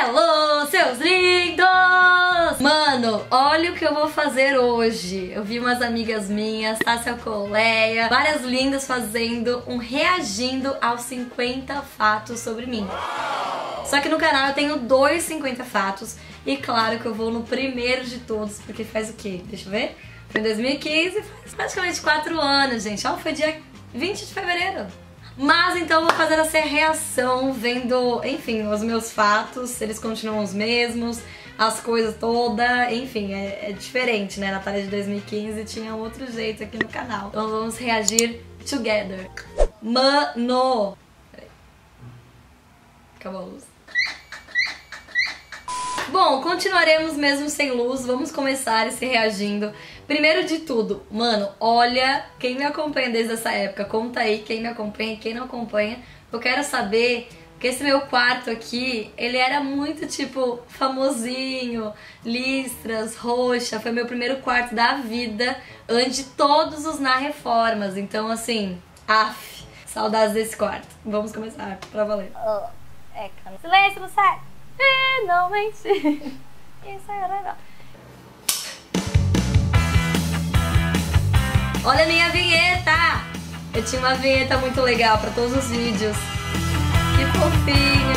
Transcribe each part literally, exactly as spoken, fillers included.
Hello, seus lindos! Mano, olha o que eu vou fazer hoje. Eu vi umas amigas minhas, Tássia Coleia, várias lindas fazendo um reagindo aos cinquenta fatos sobre mim. Só que no canal eu tenho dois cinquenta fatos e claro que eu vou no primeiro de todos, porque faz o quê? Deixa eu ver. Foi em dois mil e quinze, faz praticamente quatro anos, gente. Ó, foi dia vinte de fevereiro. Mas então eu vou fazer essa reação vendo, enfim, os meus fatos, se eles continuam os mesmos, as coisas todas, enfim, é, é diferente, né? Natália de dois mil e quinze tinha outro jeito aqui no canal. Então vamos reagir together. Mano! Peraí. Acabou a luz. Bom, continuaremos mesmo sem luz, vamos começar esse reagindo. Primeiro de tudo, mano, olha, quem me acompanha desde essa época, conta aí quem me acompanha e quem não acompanha. Eu quero saber, porque esse meu quarto aqui, ele era muito tipo famosinho, listras, roxa, foi meu primeiro quarto da vida, antes de todos os na reformas, então assim, af, saudades desse quarto. Vamos começar, pra valer. Oh, é, cara. Silêncio no set! Finalmente! Isso é legal. Olha a minha vinheta! Eu tinha uma vinheta muito legal pra todos os vídeos. Que fofinha!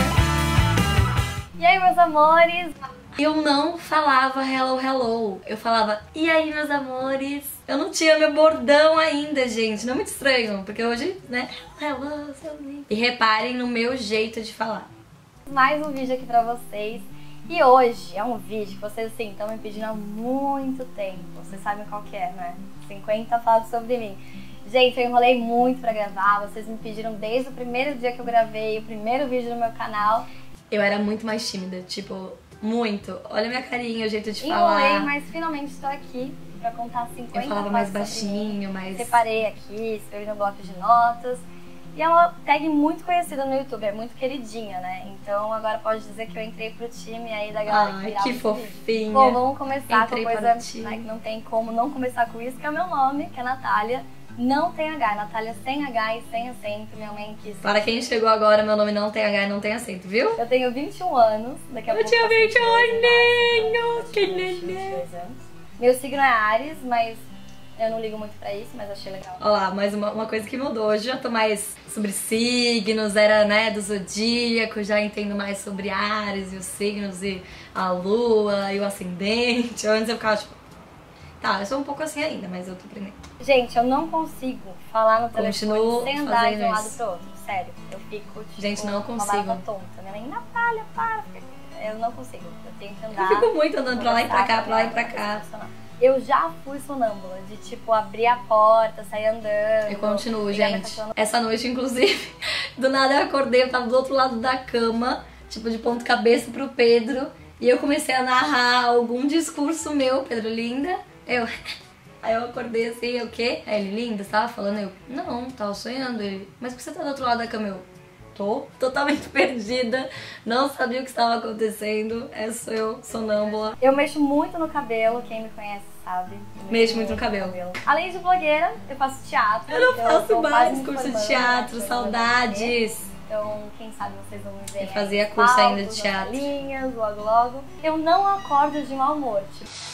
E aí, meus amores? Eu não falava hello, hello. Eu falava, e aí, meus amores? Eu não tinha meu bordão ainda, gente. Não é muito estranho, porque hoje, né? Hello, seu lindo. E reparem no meu jeito de falar. Mais um vídeo aqui pra vocês. E hoje é um vídeo que vocês, assim, estão me pedindo há muito tempo. Vocês sabem qual que é, né? cinquenta fatos sobre mim. Gente, eu enrolei muito pra gravar. Vocês me pediram desde o primeiro dia que eu gravei o primeiro vídeo no meu canal. Eu era muito mais tímida, tipo, muito. Olha a minha carinha, o jeito de enrolei, falar. Enrolei, mas finalmente estou aqui pra contar cinquenta Eu falava fatos mais sobre baixinho, mim. mais... Separei aqui, escrevi no bloco de notas. E é uma tag muito conhecida no YouTube, é muito queridinha, né? Então agora pode dizer que eu entrei pro time aí da galera Ai, que virava que esse fofinha. vídeo. Bom, vamos começar Entrei com a para coisa, o né, que não tem como não começar com isso, que é o meu nome, que é Natália. Não tem H, Natália sem H e sem acento, minha mãe quis. Para quem chegou agora, meu nome não tem H e não tem acento, viu? Eu tenho vinte e um anos, daqui a eu pouco. tinha vinte e um aninhos, que neném. Meu signo é Áries, mas eu não ligo muito pra isso, mas achei legal. Olha lá, mais uma, uma coisa que mudou. Hoje já tô mais sobre signos, era, né, do zodíaco, já entendo mais sobre Áries e os signos e a lua e o ascendente. Antes eu ficava tipo, tá, eu sou um pouco assim ainda, mas eu tô aprendendo. Gente, eu não consigo falar no telefone Continuo sem andar de um lado isso. pro outro, sério. Eu fico, tipo, gente, não uma consigo. barata tonta. Minha mãe, Natália, para. Eu não consigo, eu tenho que andar. Eu fico muito andando pra lá e pra cá, pra lá e pra cá. Eu já fui sonâmbula, de tipo, abrir a porta, sair andando. Eu continuo, gente. Essa noite, inclusive, do nada eu acordei, eu tava do outro lado da cama, tipo, de ponta cabeça pro Pedro, e eu comecei a narrar algum discurso meu, Pedro, linda. Eu... Aí eu acordei assim, o quê? Aí ele, linda, você tava falando? Eu, não, tava sonhando. Ele, mas por que você tá do outro lado da cama? Eu, tô totalmente perdida, não sabia o que estava acontecendo, essa eu, sonâmbula. Eu mexo muito no cabelo, quem me conhece sabe. Mexo, mexo muito no cabelo. cabelo. Além de blogueira, eu faço teatro. Eu não faço eu mais curso de teatro, saudades. Então, quem sabe vocês vão me ver. Eu fazia curso palcos, ainda de teatro. Linhas, logo logo. Eu não acordo de mau humor, tipo.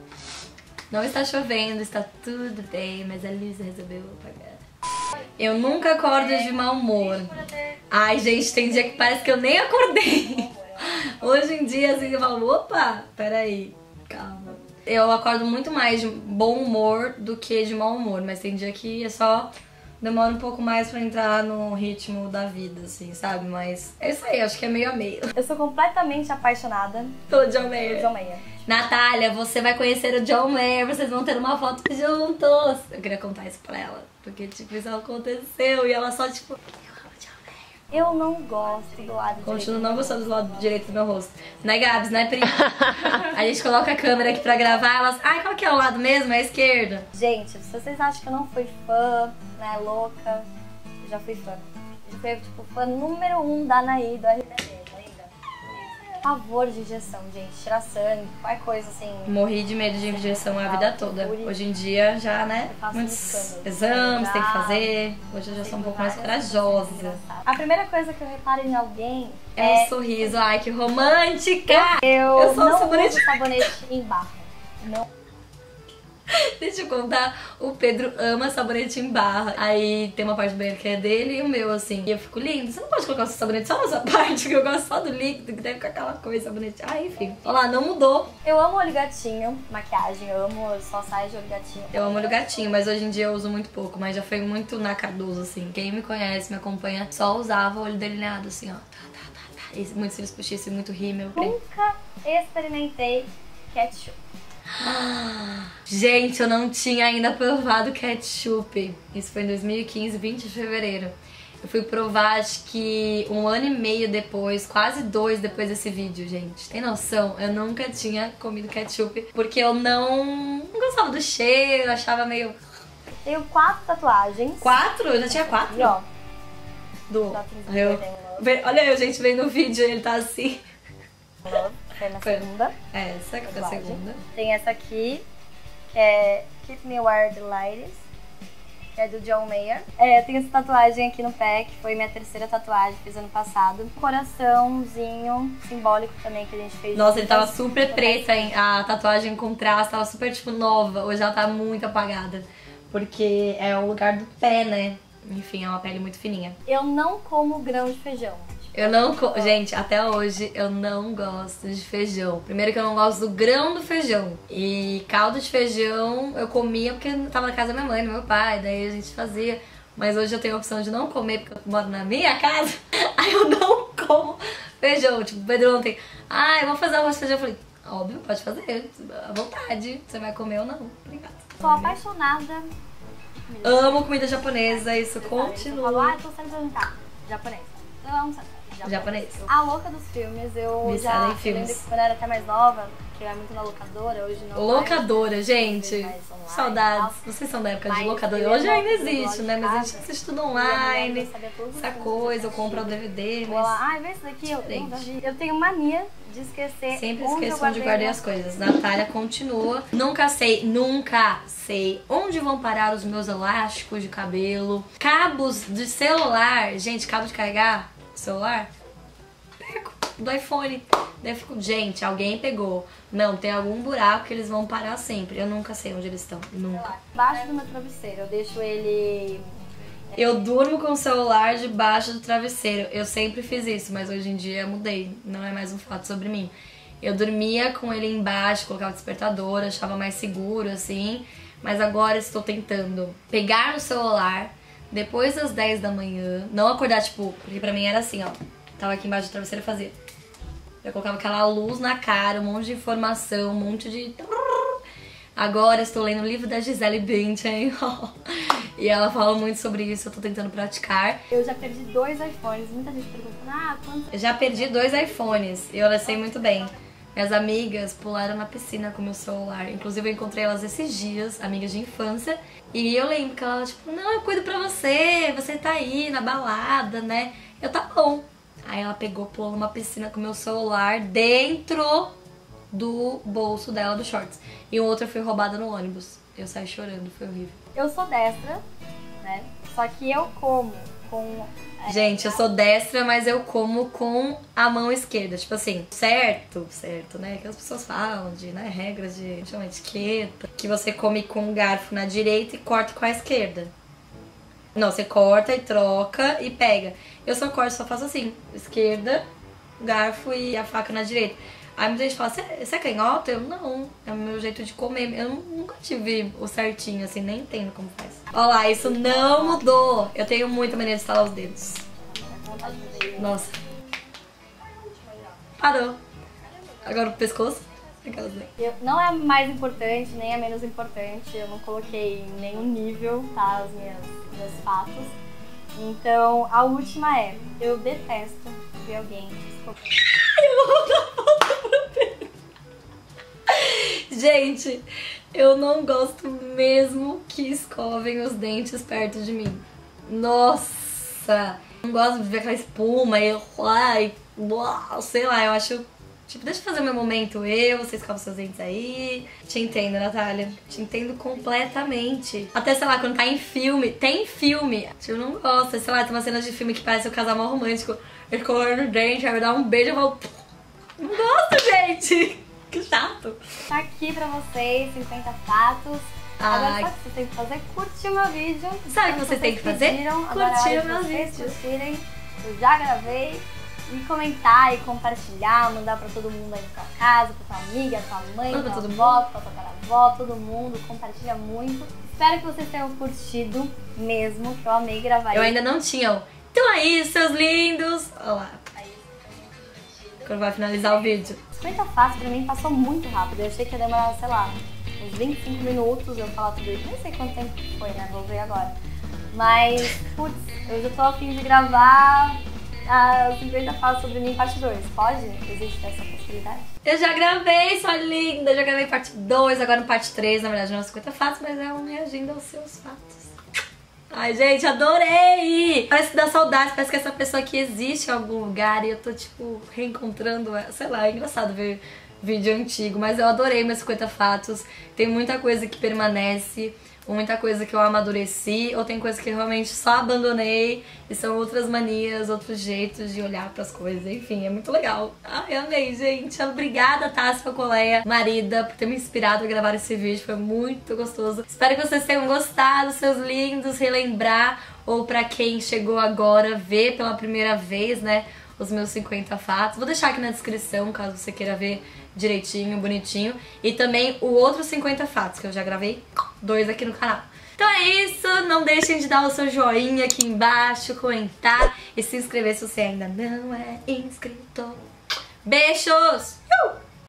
Não está chovendo, está tudo bem, mas a Lisa resolveu apagar. Eu nunca acordo de mau humor. Ai, gente, tem dia que parece que eu nem acordei. Hoje em dia, assim, eu falo, opa, peraí, calma. Eu acordo muito mais de bom humor do que de mau humor, mas tem dia que é só... Demora um pouco mais pra entrar no ritmo da vida, assim, sabe? Mas é isso aí, acho que é meio a meio. Eu sou completamente apaixonada pelo John Mayer. John Mayer. Natália, você vai conhecer o John Mayer, vocês vão ter uma foto juntos. Eu queria contar isso pra ela, porque, tipo, isso aconteceu e ela só, tipo... Eu não gosto do lado Continuo direito. não gostando do lado direito do meu rosto. Né, Gabs? Né, Pri? A gente coloca a câmera aqui pra gravar, elas... Ai, qual que é o lado mesmo? É a esquerda. Gente, se vocês acham que eu não fui fã, né, louca, eu já fui fã. Eu fui, tipo, fã número um da Anaí, do R B D. pavor de injeção, gente. Tirar sangue, qualquer coisa assim. Morri de medo de injeção a vida toda. Hoje em dia já, né, muitos exames tem que fazer. Hoje eu já sou um pouco mais corajosa. A primeira coisa que eu reparo em alguém é é o sorriso. Ai, que romântica! Eu, Eu sou um não sabonete. uso sabonete em barra. Não. Deixa eu contar, o Pedro ama sabonete em barra. Aí tem uma parte do banheiro que é dele e o meu, assim. E eu fico lindo. Você não pode colocar o seu sabonete só nessa parte, que eu gosto só do líquido, que deve ficar aquela coisa, sabonete. Ah, enfim. Olha lá, não mudou. Eu amo olho gatinho, maquiagem, eu amo só saia de olho gatinho. Eu amo olho gatinho, mas hoje em dia eu uso muito pouco. Mas já foi muito na Cardoso, assim. Quem me conhece, me acompanha, só usava olho delineado, assim, ó. Tá, tá, tá, tá. E muito cílios postiços, muito rímel. Nunca experimentei ketchup. Gente, eu não tinha ainda provado ketchup. Isso foi em dois mil e quinze, vinte de fevereiro. Eu fui provar, acho que um ano e meio depois, quase dois depois desse vídeo, gente. Tem noção? Eu nunca tinha comido ketchup, porque eu não, não gostava do cheiro, achava meio... Tenho quatro tatuagens. Quatro? Eu já tinha quatro? E ó, Do... tatuagens Eu... Olha eu, gente, vendo o vídeo, ele tá assim. foi na Foi. segunda. É, essa que foi a Tatuagem. segunda. Tem essa aqui, que é Keep Me Where the Light Is, que é do John Mayer. É, tem essa tatuagem aqui no pé, que foi minha terceira tatuagem, fiz ano passado. Um coraçãozinho simbólico também que a gente fez. Nossa, ele tava juntas. super preta, hein? A tatuagem em contraste tava super, tipo, nova. Hoje ela tá muito apagada. Porque é o lugar do pé, né? Enfim, é uma pele muito fininha. Eu não como grão de feijão. Eu não... Co... Gente, até hoje eu não gosto de feijão. Primeiro que eu não gosto do grão do feijão. E caldo de feijão eu comia porque eu tava na casa da minha mãe, do meu pai. Daí a gente fazia. Mas hoje eu tenho a opção de não comer porque eu moro na minha casa. Aí eu não como feijão. Tipo, o Pedro ontem... Ah, eu vou fazer arroz de feijão. Eu falei, óbvio, pode fazer. À vontade. Você vai comer ou não. Obrigada. Sou apaixonada. Amo comida japonesa. Isso Eu falo, continua. ah, eu tô sempre perguntar. Japonês. Eu amo saber. Japonês. A louca dos filmes, eu Viciada já em filmes. lembro que quando eu era até mais nova, que eu era muito na locadora, hoje não. Locadora, mais, gente. mais online e Saudades. tal. Vocês são da época de Mas locadora. eu Hoje ia ainda no- no existe, loja né? de Mas a casa, gente assiste tudo e a minha mãe online. sabia todos os Essa filmes coisa, eu que compro o assistia. D V D, Vou lá, mas ah, vê isso daqui, eu, diferente. nunca vi. Eu tenho mania de esquecer. sempre onde eu esqueço onde guardei guardei minhas as coisas. Natália continua. Nunca sei, nunca sei onde vão parar os meus elásticos de cabelo. Cabos de celular. Gente, cabo de carregar celular. Pego do iPhone. Daí eu fico, gente, alguém pegou. Não, tem algum buraco que eles vão parar sempre. Eu nunca sei onde eles estão. Nunca. Embaixo do meu travesseiro, eu deixo ele. Eu durmo com o celular debaixo do travesseiro. Eu sempre fiz isso, mas hoje em dia mudei. Não é mais um fato sobre mim. Eu dormia com ele embaixo, colocava o despertador, achava mais seguro, assim. Mas agora estou tentando pegar no celular depois das dez da manhã. Não acordar, tipo, porque pra mim era assim, ó. Tava aqui embaixo do travesseiro e fazia. Eu colocava aquela luz na cara, um monte de informação, um monte de... Agora estou lendo o livro da Gisele Bündchen. E ela fala muito sobre isso, eu tô tentando praticar. Eu já perdi dois iPhones. Muita gente pergunta, ah, quanto. Eu já perdi dois iPhones e eu sei muito bem. Minhas amigas pularam na piscina com meu celular. Inclusive eu encontrei elas esses dias, amigas de infância. E eu lembro que ela, tipo, não, eu cuido pra você, você tá aí na balada, né? Eu, tá bom. Aí ela pegou, pulou numa piscina com meu celular dentro do bolso dela, do shorts. E o outro eu fui roubada no ônibus. Eu saí chorando, foi horrível. Eu sou destra, né? Só que eu como com. é, Gente, eu sou destra, mas eu como com a mão esquerda. Tipo assim, certo, certo, né? Que as pessoas falam de, né, regras de, chama etiqueta. Que você come com o garfo na direita e corta com a esquerda. Não, você corta e troca e pega. Eu só corto, só faço assim, esquerda, garfo e a faca na direita. Aí muita gente fala, você é canhota? Eu, não, é o meu jeito de comer. Eu nunca tive o certinho, assim, nem entendo como faz. Olha lá, isso não mudou. Eu tenho muita mania de estalar os dedos. Nossa. Parou. Agora o pescoço. Aquelas, né? Eu- não é mais importante, nem é menos importante. Eu não coloquei em nenhum nível, tá? Os minhas, meus fatos. Então, a última é: eu detesto ver alguém escovar. Gente, eu não gosto mesmo que escovem os dentes perto de mim. Nossa! Não gosto de ver aquela espuma e, ai, uau, sei lá, eu acho Tipo, deixa eu fazer o meu momento eu, você escova seus dentes aí. Te entendo, Natália. Te entendo completamente. Até, sei lá, quando tá em filme, tem filme. Eu não gosto, sei lá, tem uma cena de filme que parece o casal mal romântico. Ele escovando o dente, aí vai dar um beijo e eu falo... Não gosto, gente! Que chato. Tá aqui pra vocês, cinquenta fatos. Agora Ai. sabe o que você tem que fazer? Curtir o meu vídeo. Sabe o que você tem que fazer? Pediram, agora é Curtir hora o de meu vocês vídeo. curtirem. Eu já gravei. E comentar e compartilhar, mandar pra todo mundo aí na tua casa, pra tua amiga, tua mãe, Manda pra tua todo avó, pra tua avó, todo mundo. Compartilha muito. Espero que vocês tenham curtido mesmo, que eu amei gravar Eu isso. ainda não tinha. ó. Então é isso, seus lindos. Olha lá. Quando vai finalizar o vídeo. cinquenta fatos pra mim passou muito rápido. Eu achei que ia demorar, sei lá, uns vinte e cinco minutos eu falar tudo isso. Nem sei quanto tempo foi, né? Vou ver agora. Mas, putz, eu já tô a fim de gravar a cinquenta fatos sobre mim, parte dois. Pode? Existe essa possibilidade? Eu já gravei, sua linda. Eu já gravei parte dois, agora no parte três. Na verdade não é cinquenta fatos, mas é um reagindo aos seus fatos. Ai, gente, adorei! Parece que dá saudade, parece que essa pessoa aqui existe em algum lugar e eu tô, tipo, reencontrando ela. Sei lá, é engraçado ver vídeo antigo, mas eu adorei meus cinquenta fatos. Tem muita coisa que permanece, muita coisa que eu amadureci, ou tem coisa que eu realmente só abandonei e são outras manias, outros jeitos de olhar pras coisas. Enfim, é muito legal. Ai, amei, gente. Obrigada, Tássia Coleia, marida, por ter me inspirado a gravar esse vídeo. Foi muito gostoso. Espero que vocês tenham gostado, seus lindos, relembrar, ou pra quem chegou agora, ver pela primeira vez, né, os meus cinquenta fatos. Vou deixar aqui na descrição, caso você queira ver direitinho, bonitinho. E também o outro cinquenta fatos, que eu já gravei dois aqui no canal. Então é isso, não deixem de dar o seu joinha aqui embaixo, comentar e se inscrever se você ainda não é inscrito. Beijos! Uh!